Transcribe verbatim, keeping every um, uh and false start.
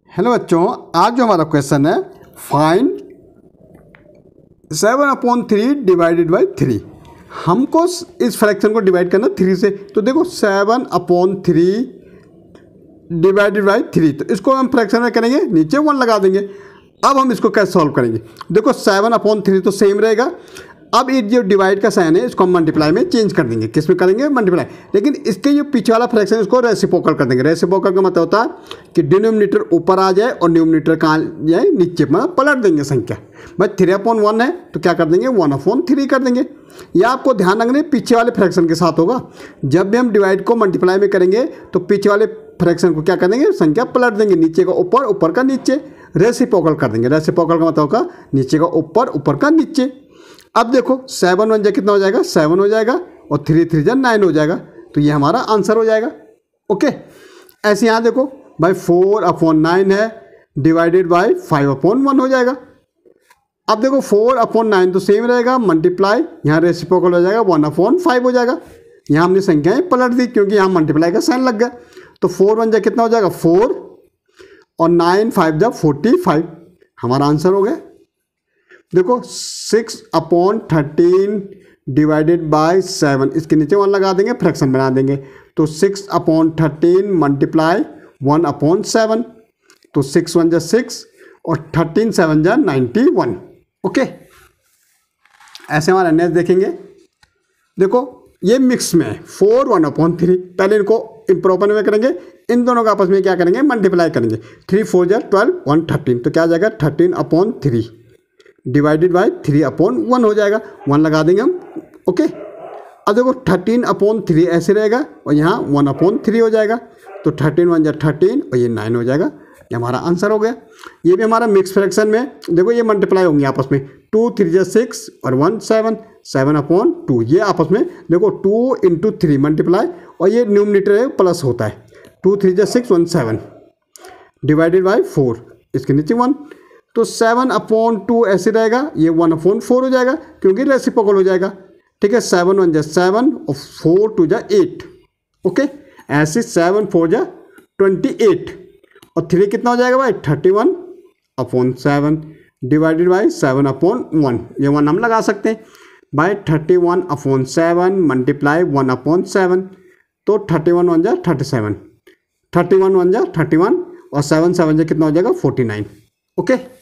Hello बच्चों, आज जो हमारा क्वेश्चन है find seven upon three divided by three. हमको इस फ्रैक्शन को डिवाइड करना थ्री से। तो देखो seven upon three divided by three, तो इसको हम फ्रैक्शन में करेंगे, नीचे वन लगा देंगे। अब हम इसको कैसे सॉल्व करेंगे? देखो सेवन अपॉन थ्री तो सेम रहेगा। अब ये जो डिवाइड का साइन है इसको हम मल्टीप्लाई में चेंज कर देंगे। किस में करेंगे? मल्टीप्लाई। लेकिन इसके जो पीछे वाला फ्रैक्शन है इसको रेसिप्रोकल कर देंगे। रेसिप्रोकल का मतलब होता है कि डिनोमिनेटर ऊपर आ जाए और न्यूमिनेटर कहाँ जाए? नीचे, मतलब पलट देंगे संख्या। भाई थ्री अपॉन वन है तो क्या कर देंगे? वन अपॉन थ्री कर देंगे। यह आपको ध्यान रखना पीछे वाले फ्रैक्शन के साथ होगा। जब भी हम डिवाइड को मल्टीप्लाई में करेंगे तो पीछे वाले फ्रैक्शन को क्या कर देंगे? संख्या पलट देंगे, नीचे का ऊपर, ऊपर का नीचे। रेसिप्रोकल कर देंगे। रेसिप्रोकल का मतलब होगा नीचे का ऊपर, ऊपर का नीचे। अब देखो सेवन वन जा कितना हो जाएगा? सेवन हो जाएगा और थ्री थ्री जा नाइन हो जाएगा। तो ये हमारा आंसर हो जाएगा। ओके, ऐसे यहाँ देखो भाई फोर अपॉन नाइन है divided by five upon one हो जाएगा। अब देखो फोर अपॉन नाइन तो सेम रहेगा, मल्टीप्लाई यहाँ रेसिप्रोकल हो जाएगा, वन अपॉन फाइव हो जाएगा। यहाँ हमने संख्याएं पलट दी क्योंकि यहाँ मल्टीप्लाई का साइन लग गया। तो फोर वन जा कितना हो जाएगा? फोर और नाइन फाइव जा फोर्टी फाइव, हमारा आंसर हो गया। देखो six upon thirteen divided by seven, इसके नीचे वन लगा देंगे, फ्रैक्शन बना देंगे। तो six upon thirteen multiply one upon seven, तो सिक्स वन जा सिक्स और थर्टीन सेवन जा नाइन्टी वन। ओके, ऐसे हमारा नेक्स्ट देखेंगे। देखो ये मिक्स में है, फोर वन अपॉन थ्री। पहले इनको इम्प्रॉपर में करेंगे, इन दोनों का आपस में क्या करेंगे? मल्टीप्लाई करेंगे। थ्री फोर जा ट्वेल्व, वन थर्टीन, तो क्या आ जाएगा? Thirteen upon three divided by three upon one हो जाएगा, वन लगा देंगे हम। ओके, अब देखो थर्टीन अपॉन थ्री ऐसे रहेगा और यहाँ वन अपॉन थ्री हो जाएगा। तो थर्टीन वन जा थर्टीन और ये नाइन हो जाएगा। ये हमारा आंसर हो गया। ये भी हमारा मिक्स फ्रैक्शन में देखो ये मल्टीप्लाई होंगे आपस में। टू थ्री जा सिक्स और one seven, seven upon two, ये आपस में देखो टू इंटू थ्री मल्टीप्लाई, और ये न्यूमिनेटर है प्लस होता है। टू थ्री जा six, one seven divided by four, इसके नीचे वन। तो सेवन अपॉन टू ऐसे रहेगा, ये वन अपॉन फोर हो जाएगा क्योंकि रेसिप्रोकल हो जाएगा। ठीक है, सेवन वन जा सेवन और फोर टू जा एट। ओके, ऐसे सेवन फोर जा ट्वेंटी एट और थ्री कितना हो जाएगा भाई? Thirty one upon seven divided by seven upon one, ये वन हम लगा सकते हैं by thirty one upon seven multiply one upon seven. तो थर्टी वन वन जा thirty seven, thirty one one जा थर्टी वन और सेवन सेवन जा कितना हो जाएगा? Forty nine. ओके।